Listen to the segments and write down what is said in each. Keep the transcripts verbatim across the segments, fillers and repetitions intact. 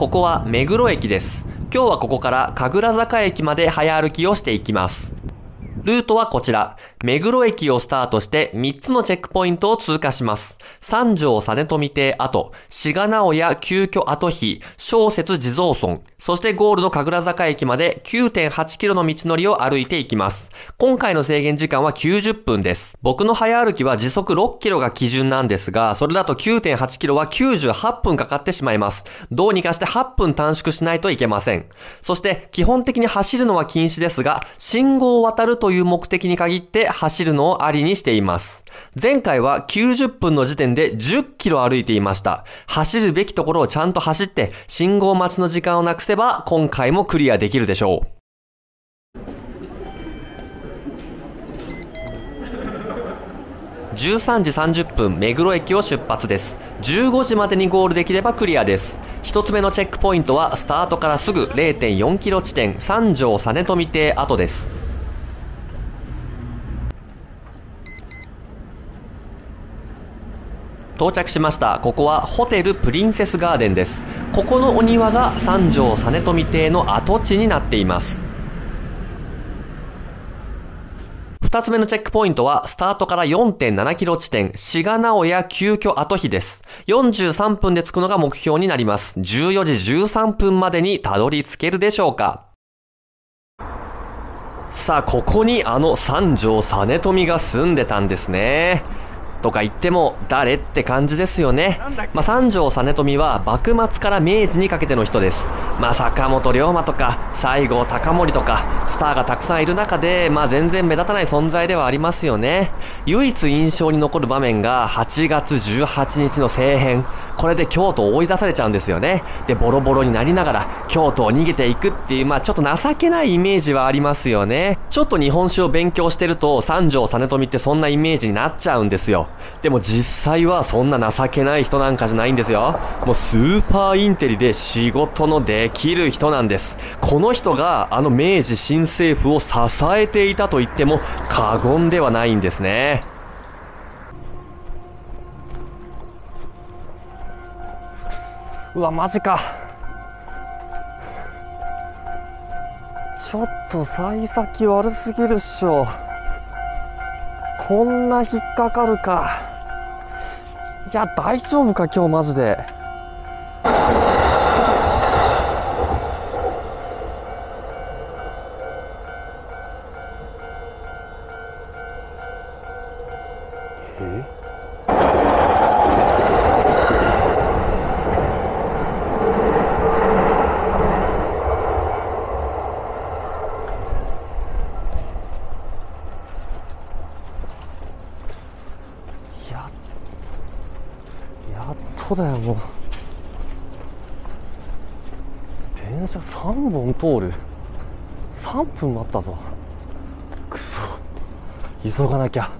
ここは目黒駅です。今日はここから神楽坂駅まで早歩きをしていきます。ルートはこちら。目黒駅をスタートしてみっつのチェックポイントを通過します。三条実富邸跡、志賀直哉旧居跡碑、小説地蔵尊、そしてゴールの神楽坂駅まで きゅうてんはちキロの道のりを歩いていきます。今回の制限時間はきゅうじゅっぷんです。僕の早歩きは時速ろっキロが基準なんですが、それだと きゅうてんはちキロはきゅうじゅうはっぷんかかってしまいます。どうにかしてはっぷん短縮しないといけません。そして基本的に走るのは禁止ですが、信号を渡るという目的に限って走るのをありにしています。前回はきゅうじゅっぷんの時点でじゅっキロ歩いていました。走るべきところをちゃんと走って信号待ちの時間をなくせば今回もクリアできるでしょう。じゅうさんじさんじゅっぷん目黒駅を出発です。じゅうごじまでにゴールできればクリアです。一つ目のチェックポイントはスタートからすぐ れいてんよんキロ地点三条実富邸跡です。到着しました。ここはホテルプリンセスガーデンです。ここのお庭が三条実富邸の跡地になっています。二つ目のチェックポイントはスタートから よんてんななキロ地点志賀直哉旧居跡碑です。よんじゅうさんぷんで着くのが目標になります。じゅうよじじゅうさんぷんまでにたどり着けるでしょうか。さあ、ここにあの三条実富が住んでたんですね。とか言っても誰って感じですよね。まあ、三条実富は幕末から明治にかけての人です。まあ、坂本龍馬とか西郷隆盛とかスターがたくさんいる中で、まあ、全然目立たない存在ではありますよね。唯一印象に残る場面がはちがつじゅうはちにちの政変。これで京都を追い出されちゃうんですよね。でボロボロになりながら京都を逃げていくっていう、まあ、ちょっと情けないイメージはありますよね。ちょっと日本史を勉強してると三条実富ってそんなイメージになっちゃうんですよ。でも実際はそんな情けない人なんかじゃないんですよ。もうスーパーインテリで仕事のできる人なんです。この人があの明治新政府を支えていたと言っても過言ではないんですね。うわマジか。ちょっと幸先悪すぎるっしょ。こんな引っかかるか。いや大丈夫か今日マジで。えやっとだよ。もう電車さんぼん通る。さんぷん待ったぞ。くそ急がなきゃ。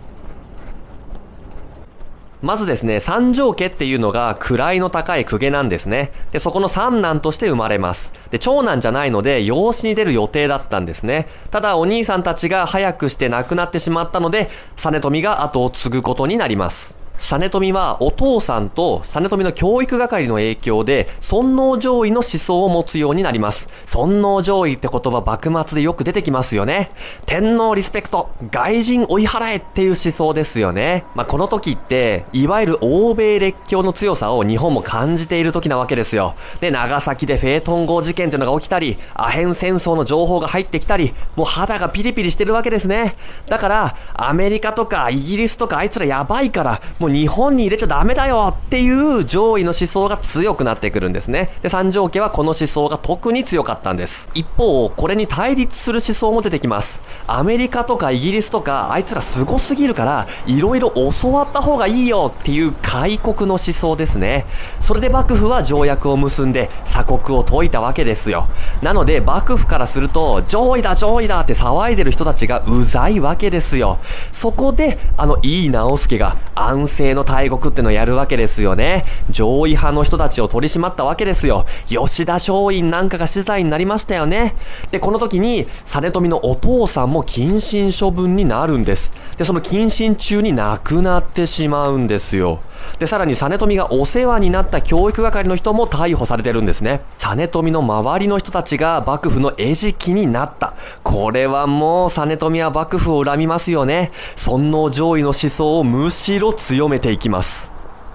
まずですね、三条家っていうのが位の高い公家なんですね。で、そこの三男として生まれます。で、長男じゃないので養子に出る予定だったんですね。ただお兄さんたちが早くして亡くなってしまったので、実富が後を継ぐことになります。実富はお父さんと実富の教育係の影響で尊王攘夷の思想を持つようになります。尊王攘夷って言葉幕末でよく出てきますよね。天皇リスペクト、外人追い払えっていう思想ですよね。まあ、この時っていわゆる欧米列強の強さを日本も感じている時なわけですよ。で、長崎でフェートン号事件っていうのが起きたり、アヘン戦争の情報が入ってきたり、もう肌がピリピリしてるわけですね。だからアメリカとかイギリスとかあいつらやばいからもう日本に入れちゃダメだよっていう攘夷の思想が強くなってくるんですね。で、三条家はこの思想が特に強かったんです。一方、これに対立する思想も出てきます。アメリカとかイギリスとかあいつらすごすぎるからいろいろ教わった方がいいよっていう開国の思想ですね。それで幕府は条約を結んで鎖国を解いたわけですよ。なので幕府からすると攘夷だ攘夷だって騒いでる人たちがうざいわけですよ。そこであの井伊直弼が安政の大国ってのをやるわけですよね。攘夷派の人たちを取り締まったわけですよ。吉田松陰なんかが死罪になりましたよね。で、この時に実富のお父さんも謹慎処分になるんです。で、その謹慎中に亡くなってしまうんですよ。 で、さらに実富がお世話になった教育係の人も逮捕されてるんですね。実富の周りの人たちが幕府の餌食になった。これはもう実富は幕府を恨みますよね。尊王攘夷の思想をむしろ強めていきます。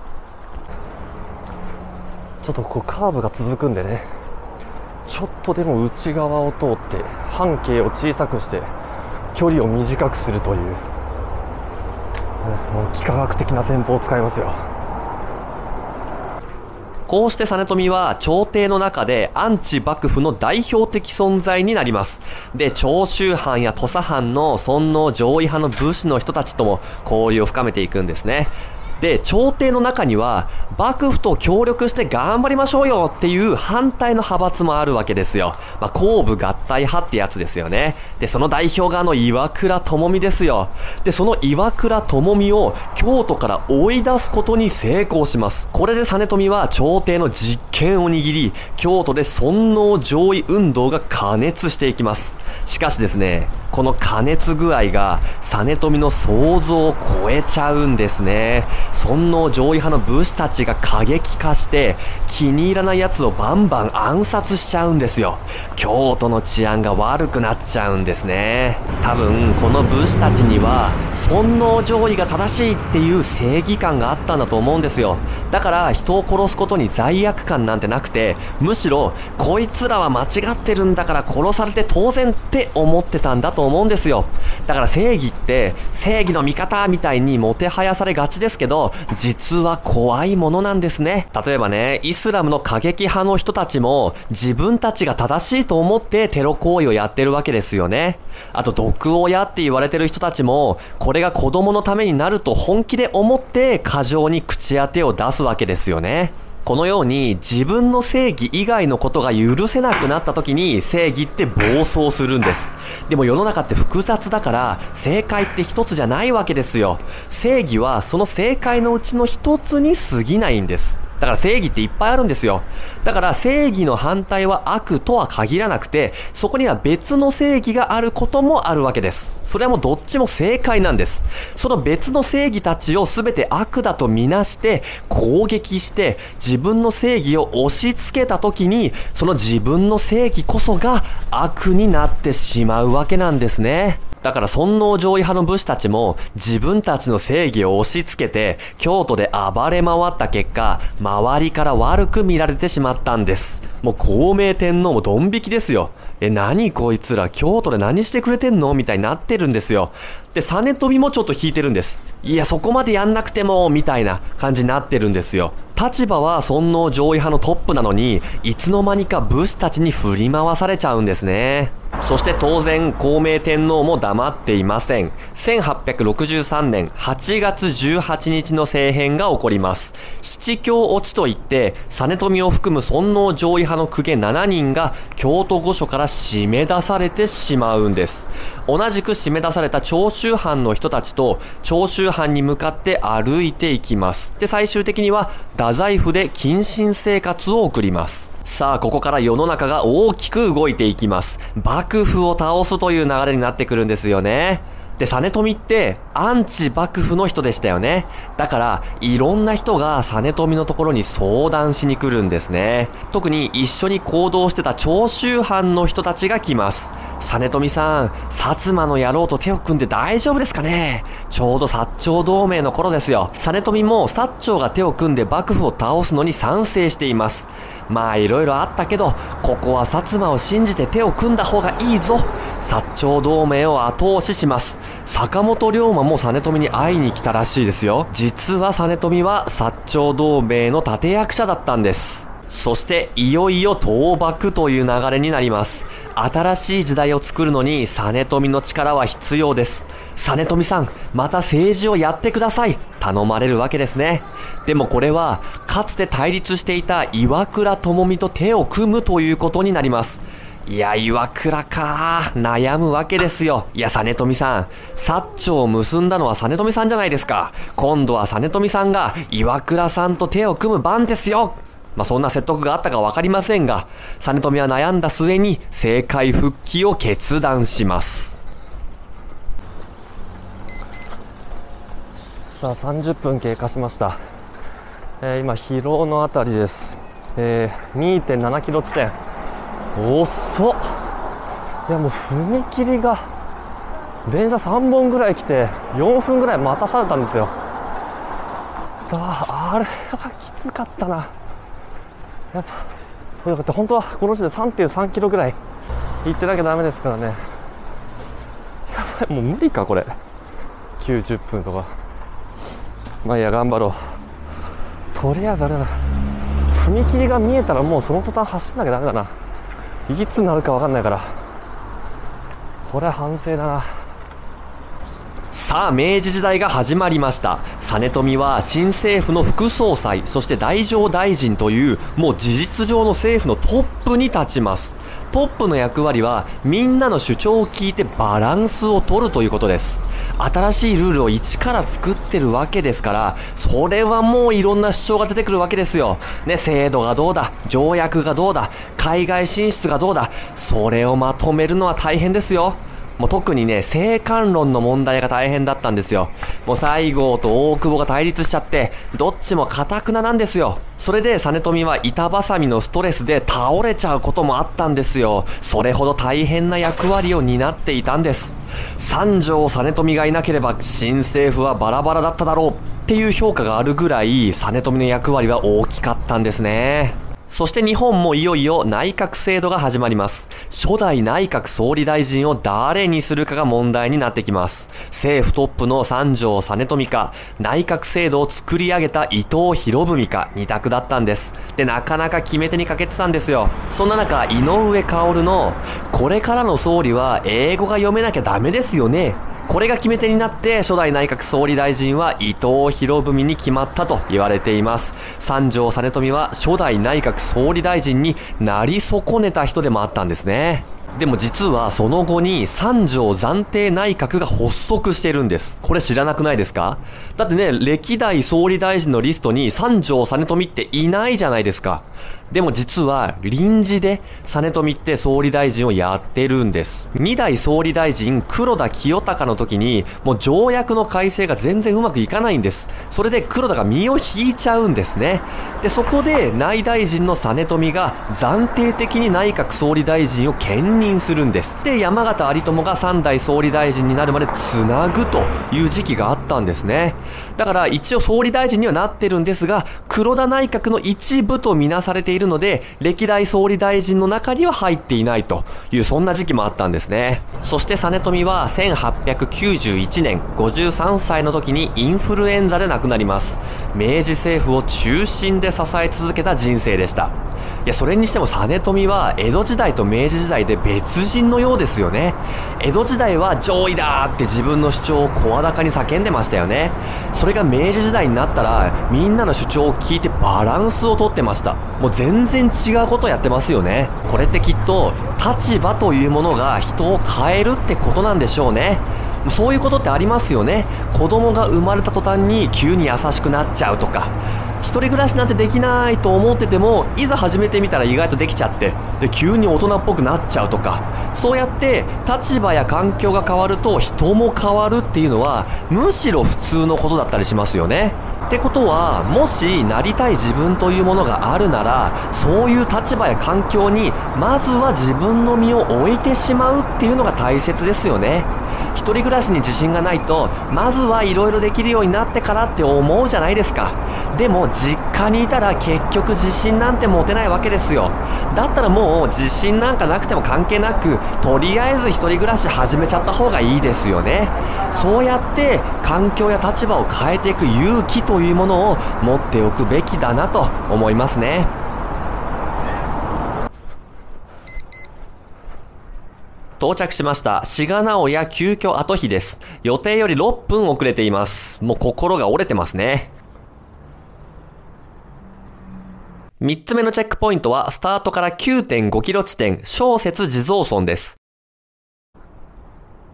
ちょっとこうカーブが続くんでね、ちょっとでも内側を通って半径を小さくして距離を短くするという、もう幾何学的な戦法を使いますよ。こうして実富は朝廷の中でアンチ幕府の代表的存在になります。で、長州藩や土佐藩の尊王攘夷派の武士の人たちとも交流を深めていくんですね。で、朝廷の中には幕府と協力して頑張りましょうよっていう反対の派閥もあるわけですよ。まあ、公武合体派ってやつですよね。で、その代表があの岩倉具視ですよ。で、その岩倉具視を京都から追い出すことに成功します。これで実富は朝廷の実権を握り、京都で尊王攘夷運動が過熱していきます。しかしですね、この過熱具合が実富の想像を超えちゃうんですね。尊王攘夷派の武士たちが過激化して気に入らない奴をバンバン暗殺しちゃうんですよ。京都の治安が悪くなっちゃうんですね。多分この武士たちには尊王攘夷が正しいっていう正義感があったんだと思うんですよ。だから人を殺すことに罪悪感なんてなくて、むしろこいつらは間違ってるんだから殺されて当然って思ってたんだと思うんですよ。だから正義って正義の味方みたいにもてはやされがちですけど、実は怖いものなんですね。例えばね、イスラムの過激派の人たちも自分たちが正しいと思ってテロ行為をやってるわけですよね。あと毒親って言われてる人たちもこれが子供のためになると本気で思って過剰に口当てを出すわけですよね。このように自分の正義以外のことが許せなくなった時に正義って暴走するんです。でも世の中って複雑だから正解って一つじゃないわけですよ。正義はその正解のうちの一つに過ぎないんです。だから正義っていっぱいあるんですよ。だから正義の反対は悪とは限らなくて、そこには別の正義があることもあるわけです。それはもうどっちも正解なんです。その別の正義たちを全て悪だとみなして攻撃して自分の正義を押し付けた時に、その自分の正義こそが悪になってしまうわけなんですね。だから尊王攘夷派の武士たちも自分たちの正義を押し付けて京都で暴れ回った結果、周りから悪く見られてしまったんです。もう孝明天皇もドン引きですよ。え、何こいつら京都で何してくれてんのみたいになってるんですよ。で、実富もちょっと引いてるんです。いや、そこまでやんなくてもみたいな感じになってるんですよ。立場は尊王攘夷派のトップなのに、いつの間にか武士たちに振り回されちゃうんですね。そして当然孝明天皇も黙っていません。せんはっぴゃくろくじゅうさんねんはちがつじゅうはちにちの政変が起こります。七教落ちといって実富を含む尊王攘夷派の公家ななにんが京都御所から締め出されてしまうんです。同じく締め出された長州藩の人たちと長州藩に向かって歩いていきます。で、最終的には太宰府で謹慎生活を送ります。さあ、ここから世の中が大きく動いていきます。幕府を倒すという流れになってくるんですよね。で、実富ってアンチ幕府の人でしたよね。だからいろんな人が実富のところに相談しに来るんですね。特に一緒に行動してた長州藩の人たちが来ます。実富さん、薩摩の野郎と手を組んで大丈夫ですかね。ちょうど薩長同盟の頃ですよ。実富も薩長が手を組んで幕府を倒すのに賛成しています。まあいろいろあったけど、ここは薩摩を信じて手を組んだ方がいいぞ。薩長同盟を後押しします。坂本龍馬も実富に会いに来たらしいですよ。実は実富は薩長同盟の立役者だったんです。そしていよいよ倒幕という流れになります。新しい時代を作るのに実富の力は必要です。実富さん、また政治をやってください。頼まれるわけですね。でもこれはかつて対立していた岩倉具視と手を組むということになります。いや、岩倉かー、悩むわけですよ。いや、実富さん、薩長を結んだのは実富さんじゃないですか。今度は実富さんが岩倉さんと手を組む番ですよ。まあ、そんな説得があったかわかりませんが、実富は悩んだ末に政界復帰を決断します。さあ、さんじゅっぷん経過しました。 えー、今広尾のあたりです。えー、にてんななキロ地点。遅っ。いやもう踏切が電車さんぼんぐらい来てよんぷんぐらい待たされたんですよ。だあれはきつかったな。やっぱとにかく本当はこの時点で さんてんさんキロぐらい行ってなきゃダメですからね。やばい、もう無理かこれ。きゅうじゅっぷんとか。まあいいや、頑張ろう。とりあえずあれだな、踏切が見えたらもうその途端走んなきゃダメだな。いつになるか分かんないから、これは反省だな。さあ明治時代が始まりました。実朝は新政府の副総裁、そして太政大臣というもう事実上の政府のトップに立ちます。トップの役割はみんなの主張を聞いてバランスを取るということです。新しいルールを一から作ってるわけですから、それはもういろんな主張が出てくるわけですよ。ね、制度がどうだ、条約がどうだ、海外進出がどうだ、それをまとめるのは大変ですよ。もう特にね、政官論の問題が大変だったんですよ。もう西郷と大久保が対立しちゃって、どっちも堅くななんですよ。それで実朝は板挟みのストレスで倒れちゃうこともあったんですよ。それほど大変な役割を担っていたんです。三条実朝がいなければ新政府はバラバラだっただろうっていう評価があるぐらい、実朝の役割は大きかったんですね。そして日本もいよいよ内閣制度が始まります。初代内閣総理大臣を誰にするかが問題になってきます。政府トップの三条実朝か、内閣制度を作り上げた伊藤博文か、二択だったんです。で、なかなか決め手に欠けてたんですよ。そんな中、井上馨の、これからの総理は英語が読めなきゃダメですよね。これが決め手になって初代内閣総理大臣は伊藤博文に決まったと言われています。三条実朝は初代内閣総理大臣になり損ねた人でもあったんですね。でも実はその後に三条暫定内閣が発足してるんです。これ知らなくないですか？だってね、歴代総理大臣のリストに三条実朝っていないじゃないですか。でも実は臨時で実朝って総理大臣をやってるんです。二代総理大臣黒田清隆の時にもう条約の改正が全然うまくいかないんです。それで黒田が身を引いちゃうんですね。で、そこで内大臣の実朝が暫定的に内閣総理大臣を兼任するんです。で、山縣有朋が三代総理大臣になるまでつなぐという時期があったんですね。だから一応総理大臣にはなってるんですが、黒田内閣の一部とみなされているので、歴代総理大臣の中には入っていないという、そんな時期もあったんですね。そして実朝はせんはっぴゃくきゅうじゅういちねん、ごじゅうさんさいの時にインフルエンザで亡くなります。明治政府を中心で支え続けた人生でした。いや、それにしても実朝は江戸時代と明治時代で別人のようですよね。江戸時代は上位だーって自分の主張を声高に叫んでましたよね。それが明治時代になったらみんなの主張を聞いてバランスをとってました。もう全然違うことやってますよね。これってきっと立場というものが人を変えるってことなんでしょうね。そういうことってありますよね。子供が生まれた途端に急に優しくなっちゃうとか、一人暮らしなんてできないと思ってても、いざ始めてみたら意外とできちゃって、で急に大人っぽくなっちゃうとか、そうやって立場や環境が変わると人も変わるっていうのはむしろ普通のことだったりしますよね。ってことは、もしなりたい自分というものがあるなら、そういう立場や環境にまずは自分の身を置いてしまうっていうのが大切ですよね。一人暮らしに自信がないと、まずはいろいろできるようになってからって思うじゃないですか。でも実家にいたら結局自信なんて持てないわけですよ。だったらもう自信なんかなくても関係なく、とりあえず一人暮らし始めちゃった方がいいですよね。そうやって環境や立場を変えていく勇気というものを持っておくべきだなと思いますね。到着しました。志賀直哉急遽後飛です。予定よりろっぷん遅れています。もう心が折れてますね。みっつめのチェックポイントは、スタートから きゅうてんごキロ地点、小雪地蔵村です。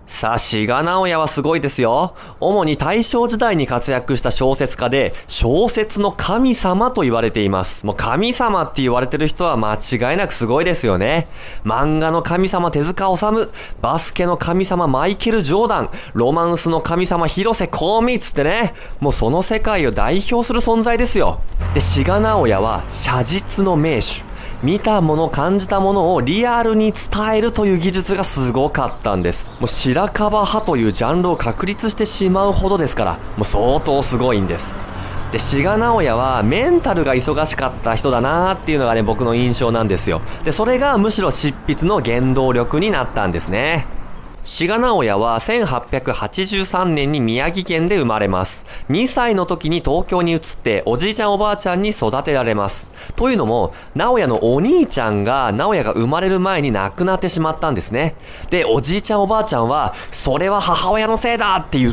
さあ、志賀直哉はすごいですよ。主に大正時代に活躍した小説家で、小説の神様と言われています。もう神様って言われてる人は間違いなくすごいですよね。漫画の神様手塚治虫、バスケの神様マイケル・ジョーダン、ロマンスの神様広瀬香美つってね、もうその世界を代表する存在ですよ。で、志賀直哉は写実の名手。見たもの感じたものをリアルに伝えるという技術がすごかったんです。もう白樺派というジャンルを確立してしまうほどですから、もう相当すごいんです。で、志賀直哉はメンタルが忙しかった人だなーっていうのがね、僕の印象なんですよ。で、それがむしろ執筆の原動力になったんですね。志賀直哉はせんはっぴゃくはちじゅうさんねんに宮城県で生まれます。にさいの時に東京に移っておじいちゃんおばあちゃんに育てられます。というのも、直哉のお兄ちゃんが直哉が生まれる前に亡くなってしまったんですね。で、おじいちゃんおばあちゃんは、それは母親のせいだって言って、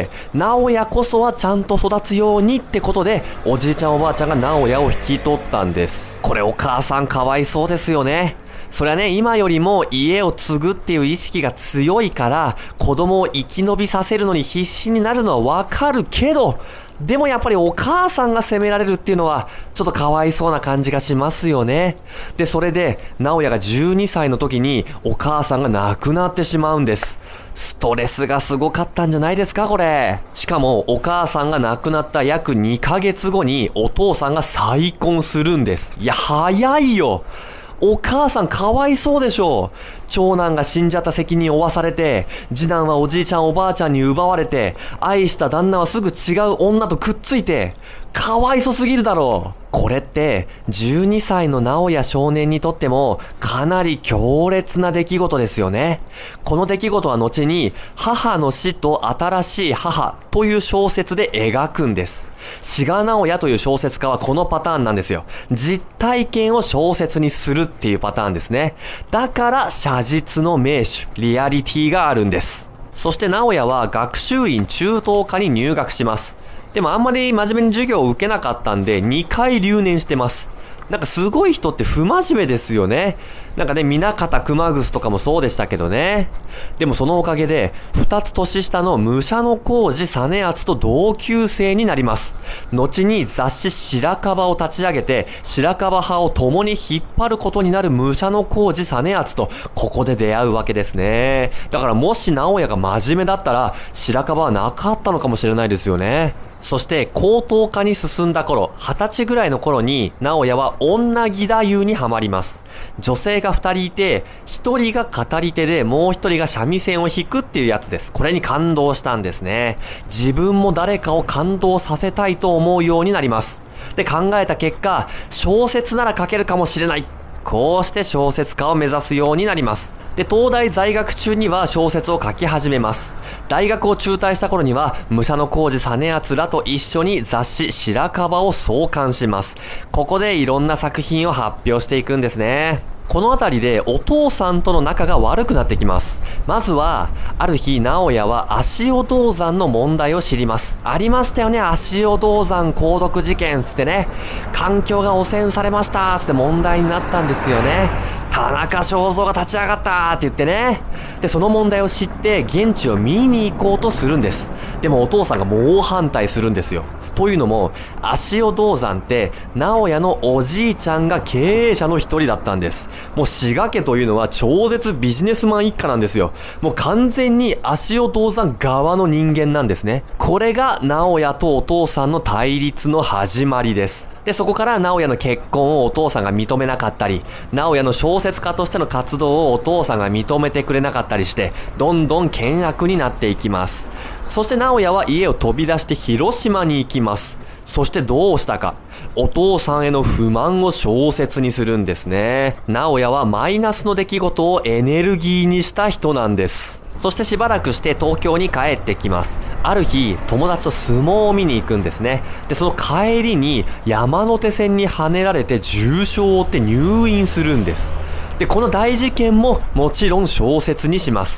直哉こそはちゃんと育つようにってことで、おじいちゃんおばあちゃんが直哉を引き取ったんです。これお母さんかわいそうですよね。それはね、今よりも家を継ぐっていう意識が強いから、子供を生き延びさせるのに必死になるのはわかるけど、でもやっぱりお母さんが責められるっていうのは、ちょっとかわいそうな感じがしますよね。で、それで、直哉がじゅうにさいの時に、お母さんが亡くなってしまうんです。ストレスがすごかったんじゃないですか、これ。しかも、お母さんが亡くなった約にかげつごに、お父さんが再婚するんです。いや、早いよ。お母さんかわいそうでしょう。長男が死んじゃった責任を負わされて、次男はおじいちゃんおばあちゃんに奪われて、愛した旦那はすぐ違う女とくっついて、かわいそすぎるだろう。これって、じゅうにさいの直哉少年にとっても、かなり強烈な出来事ですよね。この出来事は後に、母の死と新しい母という小説で描くんです。志賀直哉という小説家はこのパターンなんですよ。実体験を小説にするっていうパターンですね。だから写実の名手、リアリティがあるんです。そして直哉は学習院中等科に入学します。でもあんまり真面目に授業を受けなかったんでにかい留年してます。なんかすごい人って不真面目ですよね。なんかね、南方熊楠とかもそうでしたけどね。でもそのおかげで、二つ年下の武者小路実篤と同級生になります。後に雑誌白樺を立ち上げて、白樺派を共に引っ張ることになる武者小路実篤と、ここで出会うわけですね。だからもし直哉が真面目だったら、白樺はなかったのかもしれないですよね。そして高等科に進んだ頃、二十歳ぐらいの頃に直哉は女義太夫にはまります。女性が二人いて、一人が語り手でもう一人が三味線を弾くっていうやつです。これに感動したんですね。自分も誰かを感動させたいと思うようになります。で、考えた結果、小説なら書けるかもしれない。こうして小説家を目指すようになります。で、東大在学中には小説を書き始めます。大学を中退した頃には、武者小路実篤らと一緒に雑誌白樺を創刊します。ここでいろんな作品を発表していくんですね。このあたりでお父さんとの仲が悪くなってきます。まずは、ある日、直哉は足尾銅山の問題を知ります。ありましたよね、足尾銅山鉱毒事件つってね。環境が汚染されましたつって問題になったんですよね。田中正造が立ち上がったって言ってね。で、その問題を知って現地を見に行こうとするんです。でもお父さんが猛反対するんですよ。というのも、足尾銅山って、直哉のおじいちゃんが経営者の一人だったんです。もう志賀家というのは超絶ビジネスマン一家なんですよ。もう完全に足尾銅山側の人間なんですね。これが直哉とお父さんの対立の始まりです。で、そこから直哉の結婚をお父さんが認めなかったり、直哉の小説家としての活動をお父さんが認めてくれなかったりして、どんどん険悪になっていきます。そして直哉は家を飛び出して広島に行きます。そしてどうしたか。お父さんへの不満を小説にするんですね。直哉はマイナスの出来事をエネルギーにした人なんです。そしてしばらくして東京に帰ってきます。ある日、友達と相撲を見に行くんですね。で、その帰りに山手線にはねられて重傷を負って入院するんです。で、この大事件ももちろん小説にします。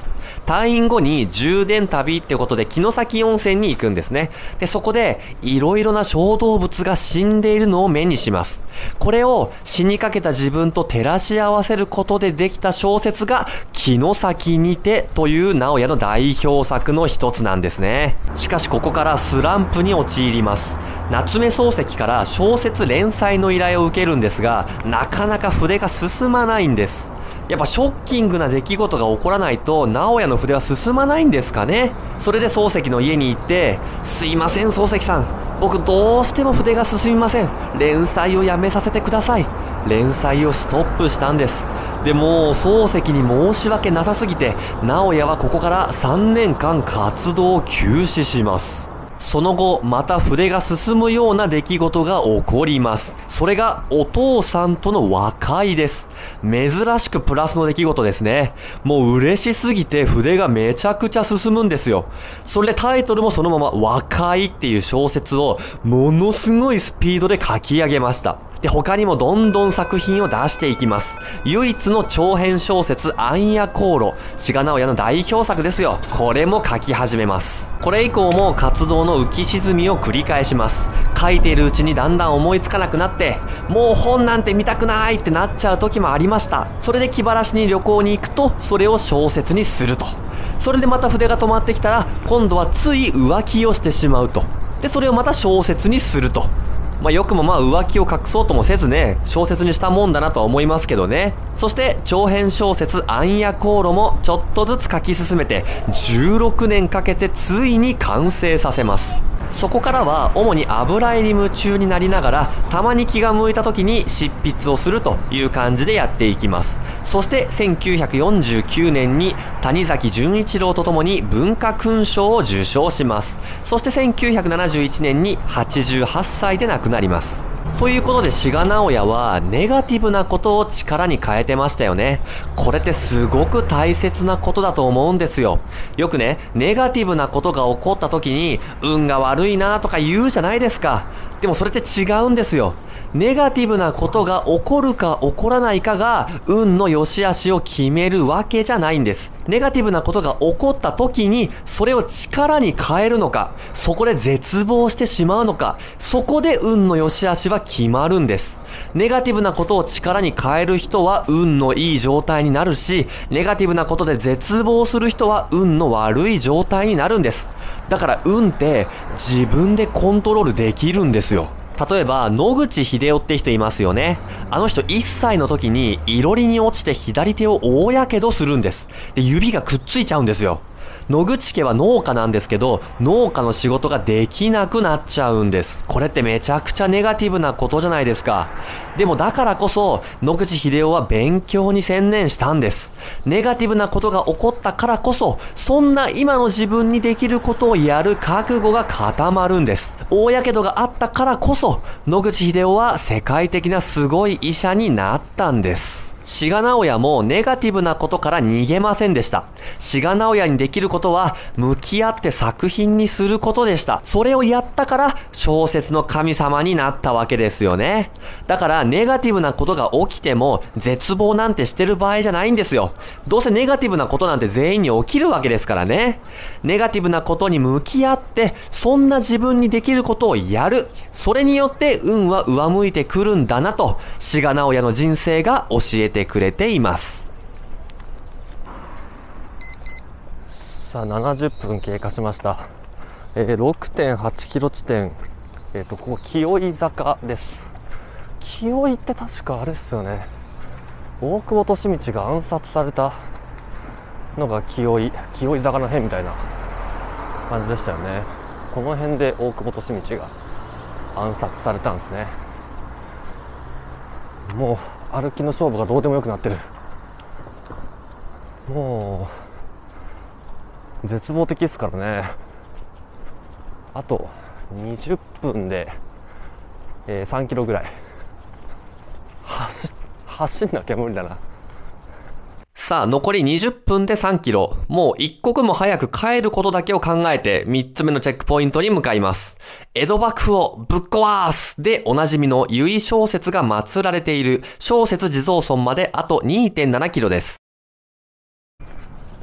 退院後に充電旅ってことで城崎温泉に行くんですね。で、そこでいろいろな小動物が死んでいるのを目にします。これを死にかけた自分と照らし合わせることでできた小説が城崎にてという直哉の代表作の一つなんですね。しかしここからスランプに陥ります。夏目漱石から小説連載の依頼を受けるんですが、なかなか筆が進まないんです。やっぱショッキングな出来事が起こらないと直哉の筆は進まないんですかね。それで漱石の家に行って、すいません漱石さん、僕どうしても筆が進みません。連載をやめさせてください。連載をストップしたんです。でも漱石に申し訳なさすぎて、直哉はここからさんねんかん活動を休止します。その後、また筆が進むような出来事が起こります。それがお父さんとの和解です。珍しくプラスの出来事ですね。もう嬉しすぎて筆がめちゃくちゃ進むんですよ。それでタイトルもそのまま和解っていう小説をものすごいスピードで書き上げました。で、他にもどんどん作品を出していきます。唯一の長編小説、暗夜航路。志賀直哉の代表作ですよ。これも書き始めます。これ以降も活動の浮き沈みを繰り返します。書いているうちにだんだん思いつかなくなって、もう本なんて見たくないってなっちゃう時もありました。それで気晴らしに旅行に行くと、それを小説にすると。それでまた筆が止まってきたら、今度はつい浮気をしてしまうと。で、それをまた小説にすると。まあよくもまあ浮気を隠そうともせずね、小説にしたもんだなとは思いますけどね。そして長編小説暗夜航路もちょっとずつ書き進めてじゅうろくねんかけてついに完成させます。そこからは主に油絵に夢中になりながら、たまに気が向いた時に執筆をするという感じでやっていきます。そしてせんきゅうひゃくよんじゅうきゅうねんに谷崎潤一郎とともに文化勲章を受章します。そしてせんきゅうひゃくななじゅういちねんにはちじゅうはっさいで亡くなります。ということで志賀直哉はネガティブなことを力に変えてましたよね。これってすごく大切なことだと思うんですよ。よくね、ネガティブなことが起こった時に運が悪いなとか言うじゃないですか。でもそれって違うんですよ。ネガティブなことが起こるか起こらないかが運の良し悪しを決めるわけじゃないんです。ネガティブなことが起こった時にそれを力に変えるのか、そこで絶望してしまうのか、そこで運の良し悪しは決まるんです。ネガティブなことを力に変える人は運のいい状態になるし、ネガティブなことで絶望する人は運の悪い状態になるんです。だから運って自分でコントロールできるんですよ。例えば野口英世って人いますよね。あの人いっさいの時にいろりに落ちて左手を大やけどするんです。で、指がくっついちゃうんですよ。野口家は農家なんですけど、農家の仕事ができなくなっちゃうんです。これってめちゃくちゃネガティブなことじゃないですか。でもだからこそ野口英世は勉強に専念したんです。ネガティブなことが起こったからこそ、そんな今の自分にできることをやる覚悟が固まるんです。大やけどがあったからこそ野口英世は世界的なすごい医者になったんです。志賀直哉もネガティブなことから逃げませんでした。志賀直哉にできることは向き合って作品にすることでした。それをやったから小説の神様になったわけですよね。だからネガティブなことが起きても絶望なんてしてる場合じゃないんですよ。どうせネガティブなことなんて全員に起きるわけですからね。ネガティブなことに向き合ってそんな自分にできることをやる。それによって運は上向いてくるんだなと志賀直哉の人生が教えてくれています。さあななじゅっぷん経過しました。えー、ろくてんはちキロ地点、えっとここ清井坂です。清井って確かあれっすよね、大久保利通が暗殺されたのが清井清井坂の辺みたいな感じでしたよね。この辺で大久保利通が暗殺されたんですね。もう歩きの勝負がどうでもよくなってる。もう絶望的ですからね。あとにじゅっぷんで、えー、さんキロぐらい走走んなきゃ無理だな。さあ残りにじゅっぷんでさんキロ、もう一刻も早く帰ることだけを考えてみっつめのチェックポイントに向かいます。江戸幕府をぶっ壊すでおなじみの由緒正雪が祀られている正雪地蔵尊まであと にてんななキロです。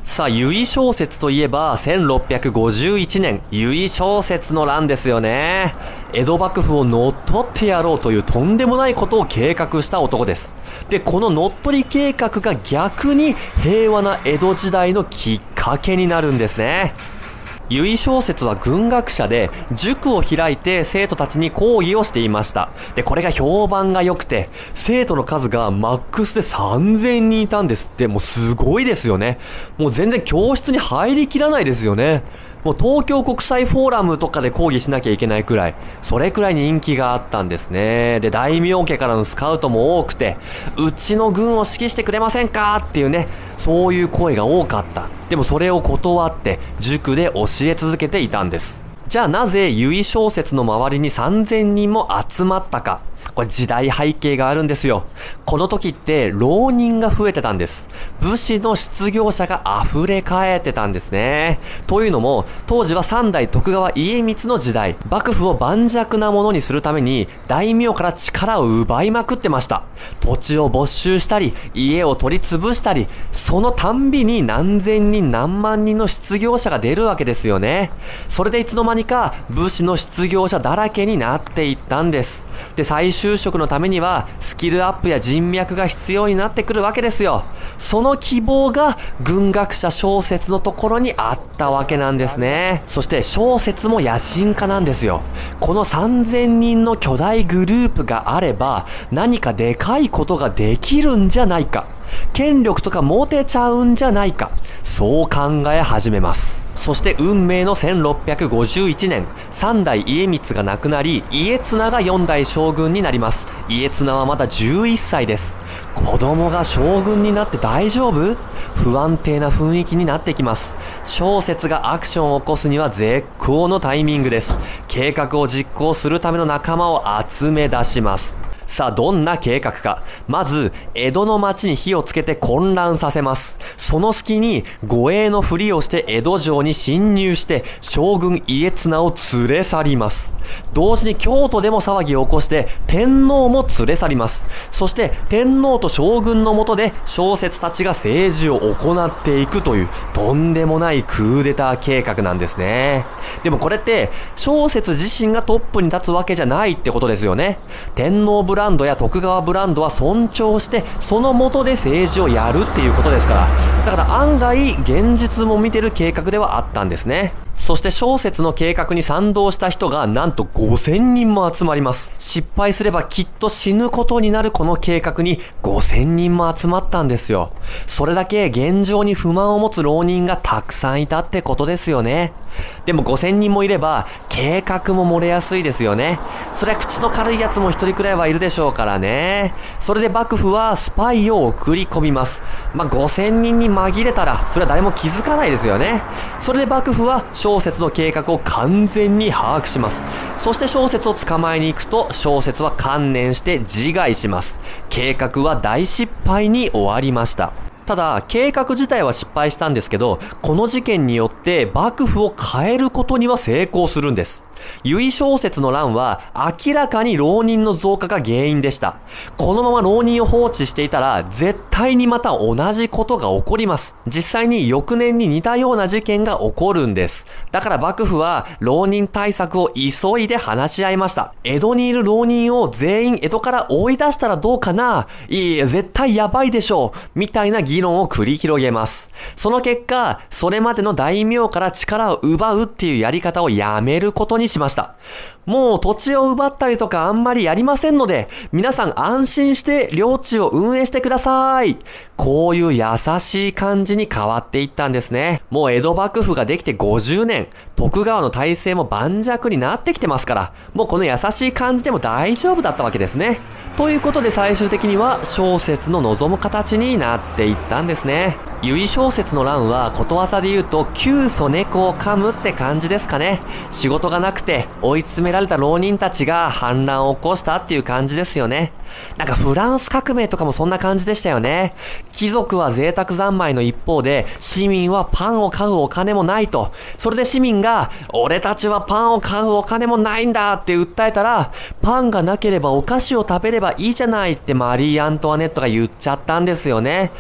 さあ、由緒小説といえば、せんろっぴゃくごじゅういちねん、由緒小説の乱ですよね。江戸幕府を乗っ取ってやろうというとんでもないことを計画した男です。で、この乗っ取り計画が逆に平和な江戸時代のきっかけになるんですね。由緒小説は軍学者で、塾を開いて生徒たちに講義をしていました。で、これが評判が良くて、生徒の数がマックスでさんぜんにんいたんですって。もうすごいですよね。もう全然教室に入りきらないですよね。もう東京国際フォーラムとかで講義しなきゃいけないくらい、それくらい人気があったんですね。で、大名家からのスカウトも多くて、うちの軍を指揮してくれませんかっていうね、そういう声が多かった。でもそれを断って塾で教え続けていたんです。じゃあなぜ由緒小説の周りにさんぜんにんも集まったか。これ時代背景があるんですよ。この時って浪人が増えてたんです。武士の失業者が溢れ返ってたんですね。というのも、当時は三代徳川家光の時代、幕府を盤石なものにするために大名から力を奪いまくってました。土地を没収したり、家を取り潰したり、そのたんびに何千人何万人の失業者が出るわけですよね。それでいつの間にか武士の失業者だらけになっていったんです。で、再就職のためにはスキルアップや人脈が必要になってくるわけですよ。その希望が軍学者小説のところにあったわけなんですね。そして小説も野心家なんですよ。このさんぜんにんの巨大グループがあれば何かでかいことができるんじゃないか。権力とか持てちゃうんじゃないか。そう考え始めます。そして運命のせんろっぴゃくごじゅういちねん、三代家光が亡くなり、家綱がよん代将軍になります。家綱はまだじゅういっさいです。子供が将軍になって大丈夫？不安定な雰囲気になってきます。小説がアクションを起こすには絶好のタイミングです。計画を実行するための仲間を集め出します。さあ、どんな計画か。まず、江戸の町に火をつけて混乱させます。その隙に、護衛のふりをして江戸城に侵入して、将軍家綱を連れ去ります。同時に京都でも騒ぎを起こして、天皇も連れ去ります。そして、天皇と将軍の下で、小説たちが政治を行っていくという、とんでもないクーデター計画なんですね。でもこれって、小説自身がトップに立つわけじゃないってことですよね。天皇ブランドや徳川ブランドは尊重してその下で政治をやるっていうことですから、だから案外現実も見てる計画ではあったんですね。そして小説の計画に賛同した人がなんとごせんにんも集まります。失敗すればきっと死ぬことになるこの計画にごせんにんも集まったんですよ。それだけ現状に不満を持つ浪人がたくさんいたってことですよね。でもごせんにんもいれば計画も漏れやすいですよね。それは口の軽いやつも一人くらいはいるでしょうからね。それで幕府はスパイを送り込みます。まあ、ごせんにんに紛れたらそれは誰も気づかないですよね。それで幕府は小説の計画を完全に把握します。そして小説を捕まえに行くと小説は観念して自害します。計画は大失敗に終わりました。ただ、計画自体は失敗したんですけど、この事件によって幕府を変えることには成功するんです。由緒小説の乱は明らかに浪人の増加が原因でした。このまま浪人を放置していたら絶対にまた同じことが起こります。実際に翌年に似たような事件が起こるんです。だから幕府は浪人対策を急いで話し合いました。江戸にいる浪人を全員江戸から追い出したらどうかな？いい、絶対やばいでしょうみたいな議論を繰り広げます。その結果、それまでの大名から力を奪うっていうやり方をやめることにしました。もう土地を奪ったりとかあんまりやりませんので、皆さん安心して領地を運営してください。こういう優しい感じに変わっていったんですね。もう江戸幕府ができてごじゅうねん、徳川の体制も盤石になってきてますから、もうこの優しい感じでも大丈夫だったわけですね。ということで最終的には小説の望む形になっていったんですね。由緒小説の乱はことわざで言うと窮鼠猫を噛むって感じですかね。仕事がなくて追い詰められた浪人たちが反乱を起こしたっていう感じですよね。なんかフランス革命とかもそんな感じでしたよね。貴族は贅沢三昧の一方で市民はパンを買うお金もないと。それで市民が俺たちはパンを買うお金もないんだって訴えたら、パンがなければお菓子を食べればいいじゃないってマリー・アントワネットが言っちゃったんですよね。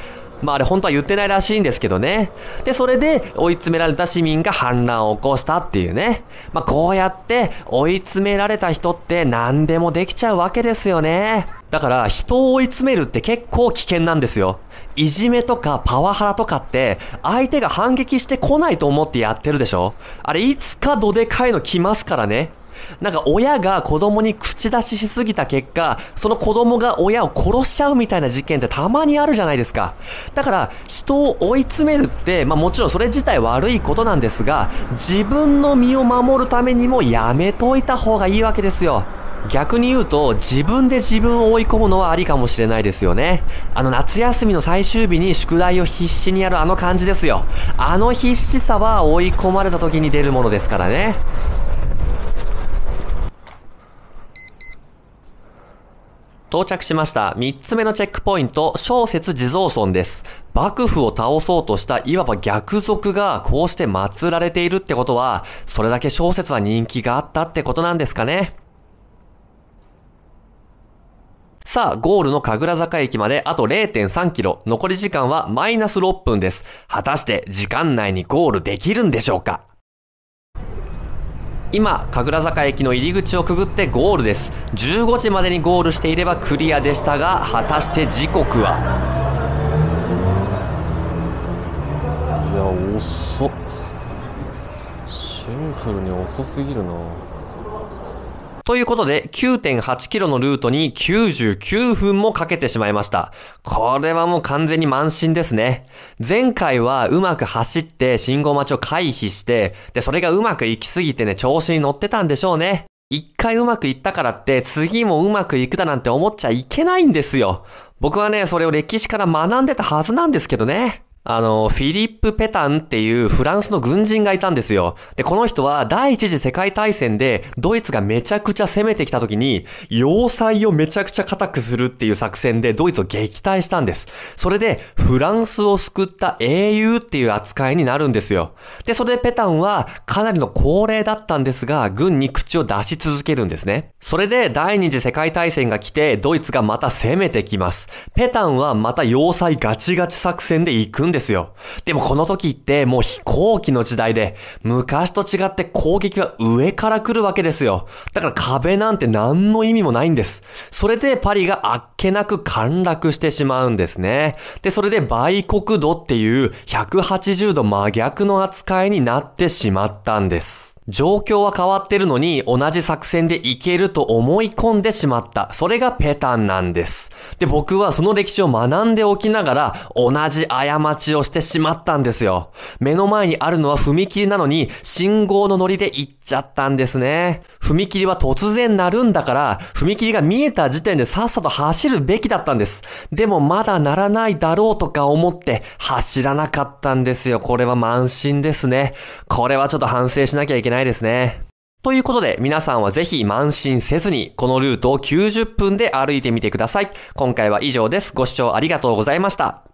まああれ本当は言ってないらしいんですけどね。で、それで追い詰められた市民が反乱を起こしたっていうね。まあこうやって追い詰められた人って何でもできちゃうわけですよね。だから人を追い詰めるって結構危険なんですよ。いじめとかパワハラとかって相手が反撃してこないと思ってやってるでしょ。あれいつかどでかいの来ますからね。なんか親が子供に口出ししすぎた結果、その子供が親を殺しちゃうみたいな事件ってたまにあるじゃないですか。だから人を追い詰めるって、まあもちろんそれ自体悪いことなんですが、自分の身を守るためにもやめといた方がいいわけですよ。逆に言うと自分で自分を追い込むのはありかもしれないですよね。あの夏休みの最終日に宿題を必死にやるあの感じですよ。あの必死さは追い込まれた時に出るものですからね。到着しました。みっつめのチェックポイント、小説地蔵尊です。幕府を倒そうとしたいわば逆賊がこうして祀られているってことは、それだけ小説は人気があったってことなんですかね。さあ、ゴールの神楽坂駅まであと れいてんさんキロ。残り時間はマイナスろっぷんです。果たして時間内にゴールできるんでしょうか？今、神楽坂駅の入り口をくぐってゴールです。じゅうごじまでにゴールしていればクリアでしたが、果たして時刻は？ いや、遅っ。シンプルに遅すぎるな。 ということで きゅうてんはちキロのルートにきゅうじゅうきゅうふんもかけてしまいました。これはもう完全に慢心ですね。前回はうまく走って信号待ちを回避して、で、それがうまくいきすぎてね、調子に乗ってたんでしょうね。一回うまくいったからって次もうまくいくだなんて思っちゃいけないんですよ。僕はね、それを歴史から学んでたはずなんですけどね。あの、フィリップ・ペタンっていうフランスの軍人がいたんですよ。で、この人は第一次世界大戦でドイツがめちゃくちゃ攻めてきた時に要塞をめちゃくちゃ固くするっていう作戦でドイツを撃退したんです。それでフランスを救った英雄っていう扱いになるんですよ。で、それでペタンはかなりの高齢だったんですが、軍に口を出し続けるんですね。それで第二次世界大戦が来てドイツがまた攻めてきます。ペタンはまた要塞ガチガチ作戦で行くんですよ。でもこの時ってもう飛行機の時代で、昔と違って攻撃は上から来るわけですよ。だから壁なんて何の意味もないんです。それでパリがあっけなく陥落してしまうんですね。で、それで売国度っていうひゃくはちじゅうど真逆の扱いになってしまったんです。状況は変わってるのに同じ作戦でいけると思い込んでしまった。それがペタンなんです。で、僕はその歴史を学んでおきながら同じ過ちをしてしまったんですよ。目の前にあるのは踏切なのに信号の乗りで行っちゃったんですね。踏切は突然鳴るんだから踏切が見えた時点でさっさと走るべきだったんです。でもまだ鳴らないだろうとか思って走らなかったんですよ。これは慢心ですね。これはちょっと反省しなきゃいけないないですね。ということで皆さんはぜひ慢心せずにこのルートをきゅうじゅっぷんで歩いてみてください。今回は以上です。ご視聴ありがとうございました。